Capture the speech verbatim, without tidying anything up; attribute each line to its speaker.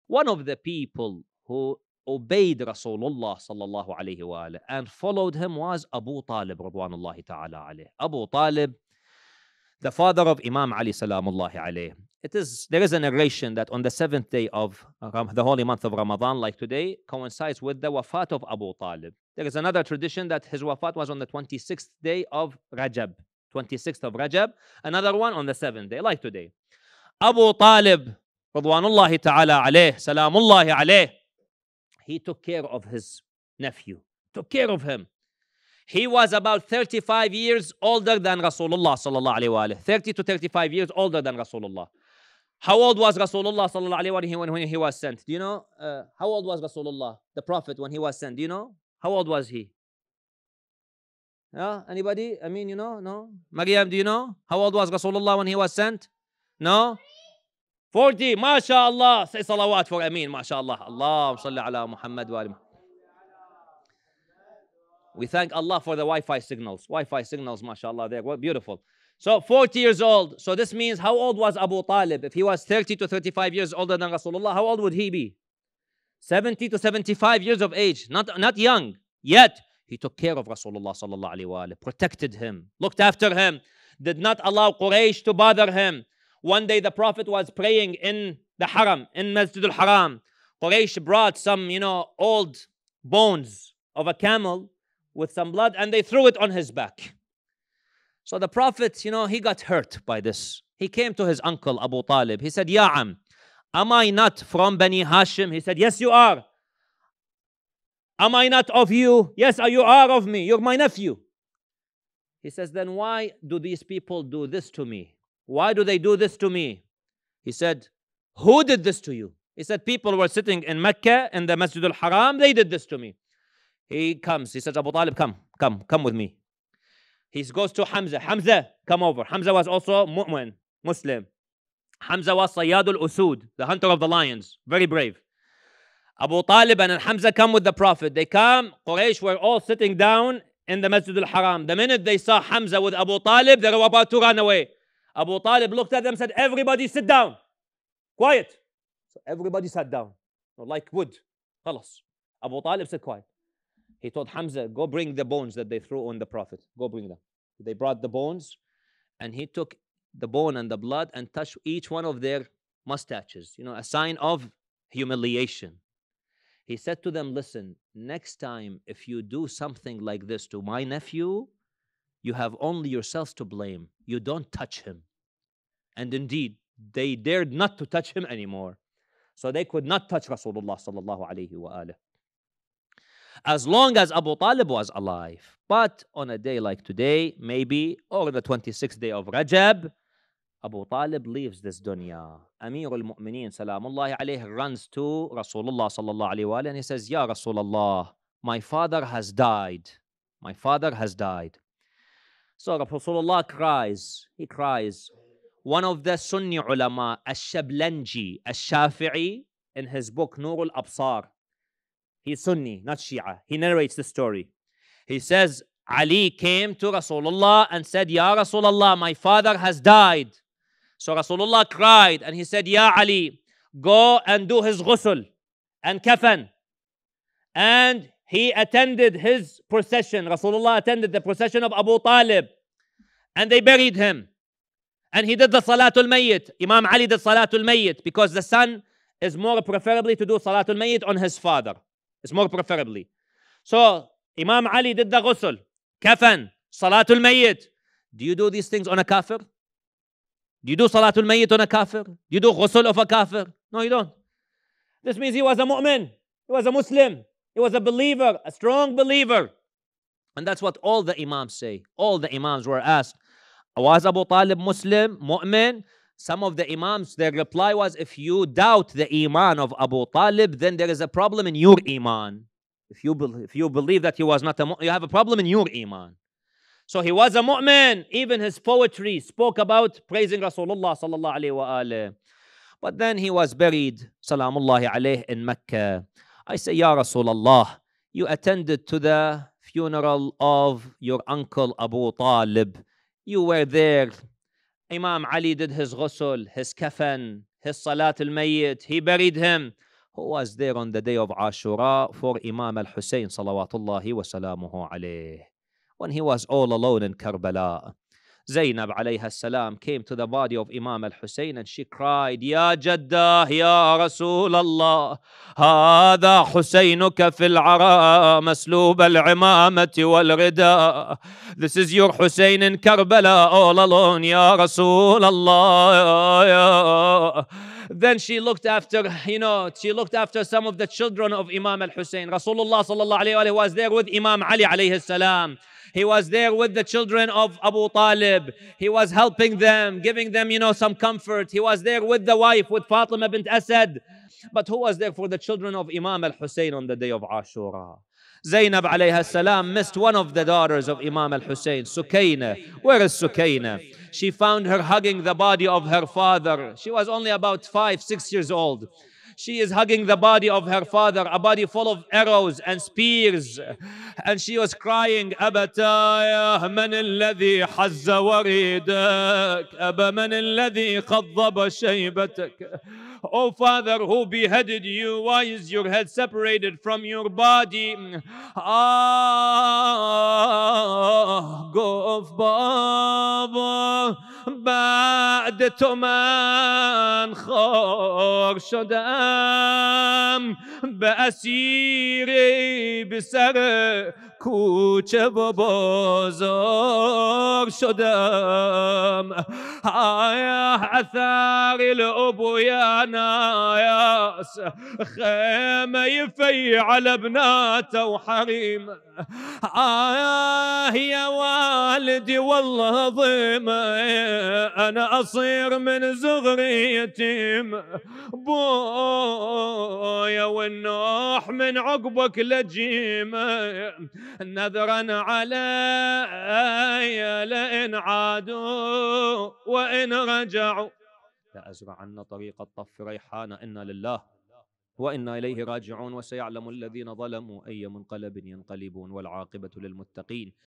Speaker 1: One of the people who obeyed Rasulullah sallallahu alayhi wa alayhi and followed him was Abu Talib radwanullahi ta'ala alayh. Abu Talib, the father of Imam Ali salamullahi alayh. It is, there is a narration that on the seventh day of Ram, the holy month of Ramadan, like today, coincides with the wafat of Abu Talib. There is another tradition that his wafat was on the twenty-sixth day of Rajab, twenty-sixth of Rajab, another one on the seventh day, like today. Abu Talib, radwanullahi ta'ala alayh, salamullahi alayh, he took care of his nephew, took care of him. He was about thirty-five years older than Rasulullah sallallahu alayhi wa alayhi, thirty to thirty-five years older than Rasulullah. How old was Rasulullah sallallahu alayhi wa alayhi when, when he was sent? Do you know? Uh, how old was Rasulullah, the Prophet, when he was sent? Do you know? How old was he? Yeah? Anybody? I mean, you know? No? Maryam, do you know? How old was Rasulullah when he was sent? No? forty. MashaAllah. Say salawat for Ameen. MashaAllah. Allahumma salli ala Muhammad wa ali. We thank Allah for the Wi-Fi signals. Wi-Fi signals, mashallah, they're beautiful. So forty years old. So this means how old was Abu Talib? If he was thirty to thirty-five years older than Rasulullah, how old would he be? seventy to seventy-five years of age. Not, not young. Yet, he took care of Rasulullah sallallahu alayhi wa alayhi, protected him, looked after him, did not allow Quraysh to bother him. One day the Prophet was praying in the Haram, in Masjid al-Haram. Quraysh brought some, you know, old bones of a camel with some blood, and they threw it on his back. So the Prophet, you know, he got hurt by this. He came to his uncle Abu Talib. He said, Ya Am, am I not from Bani Hashim? He said, yes, you are. Am I not of you? Yes, you are of me. You're my nephew. He says, then why do these people do this to me? Why do they do this to me? He said, who did this to you? He said, people were sitting in Mecca in the Masjid al-Haram. They did this to me. He comes. He says, Abu Talib, come, come, come with me. He goes to Hamza. Hamza, come over. Hamza was also mu'min, Muslim. Hamza was Sayyadul Usud, the hunter of the lions, very brave. Abu Talib and Hamza come with the Prophet. They come, Quraysh were all sitting down in the Masjid al-Haram. The minute they saw Hamza with Abu Talib, they were about to run away. Abu Talib looked at them and said, everybody sit down. Quiet. So everybody sat down, like wood. Khalas. Abu Talib said, quiet. He told Hamza, go bring the bones that they threw on the Prophet. Go bring them. They brought the bones, and he took the bone and the blood and touched each one of their mustaches, you know, a sign of humiliation. He said to them, listen, next time if you do something like this to my nephew, you have only yourselves to blame. You don't touch him. And indeed, they dared not to touch him anymore. So they could not touch Rasulullah sallallahu alayhi wa alayhi, as long as Abu Talib was alive. But on a day like today, maybe, or the twenty-sixth day of Rajab, Abu Talib leaves this dunya. Amir al-Mu'mineen salamullahi alayhi runs to Rasulullah sallallahu alayhi wa alayhi and he says, Ya Rasulullah, my father has died. My father has died. So Rasulullah cries. He cries. One of the Sunni ulama, al-Shablanji, al-Shafi'i, in his book Nur al-Absar, he's Sunni, not Shia. He narrates the story. He says, Ali came to Rasulullah and said, Ya Rasulullah, my father has died. So Rasulullah cried and he said, Ya Ali, go and do his ghusl and kafan. And he attended his procession. Rasulullah attended the procession of Abu Talib. And they buried him. And he did the Salatul Mayyit. Imam Ali did Salatul Mayyit because the son is more preferably to do Salatul Mayyit on his father. It's more preferably. So Imam Ali did the ghusl, kafan, Salatul Mayyit. Do you do these things on a kafir? Do you do Salatul Mayyit on a kafir? Do you do ghusl of a kafir? No, you don't. This means he was a mu'min. He was a Muslim. He was a believer, a strong believer. And that's what all the Imams say. All the Imams were asked, was Abu Talib Muslim, mu'min? Some of the Imams, their reply was, if you doubt the Iman of Abu Talib, then there is a problem in your Iman. If you, be if you believe that he was not a mu'min, you have a problem in your Iman. So he was a mu'min. Even his poetry spoke about praising Rasulullah sallallahu alayhi wa alayhi. But then he was buried, salamullahi alayhi, in Mecca. I say, Ya Rasulullah, you attended to the funeral of your uncle Abu Talib. You were there. Imam Ali did his ghusl, his kafan, his salat al-mayyit. He buried him. who was there on the day of Ashura for Imam al-Hussein salawatullahi wa salamuhu alayh. When he was all alone in Karbala, Zainab alayha salam came to the body of Imam al-Hussein and she cried, Ya Jaddah, Ya Rasul Allah, هذا حسينك في العراء مسلوب العمامة والرداء. This is your Hussein in Karbala all alone, Ya Rasul Allah. Then she looked after, you know, she looked after some of the children of Imam al-Hussein. Rasulullah sallallahu alayhi wa sallam was there with Imam Ali alayhi salam. He was there with the children of Abu Talib. He was helping them, giving them, you know, some comfort. He was there with the wife, with Fatima bint Asad. But who was there for the children of Imam al-Hussein on the day of Ashura? Zainab alayha salam missed one of the daughters of Imam al-Hussein, Sukayna. Where is Sukayna? She found her hugging the body of her father. She was only about five, six years old. She is hugging the body of her father, a body full of arrows and spears. And she was crying, أبتايا من الذي حز وريدك أبا من الذي خضب شيبتك. Oh Father, who beheaded you? Why is your head separated from your body? Ah, قف بابا بعد تو من خار شدم به اسیری به سر کوچه و بازار شدم. آیا اثر الابویا نایاس خیمه فی على بنات وحريم. آه يا والدي والله ضيمة أنا أصير من صغري يتيم. بويا والنوح من عقبك لجيمة نذرا علي لئن عادوا وإن رجعوا لأزرعن طريق الطف ريحان. إنا لله وإنا إليه راجعون وسيعلم الذين ظلموا أي منقلب ينقلبون والعاقبة للمتقين.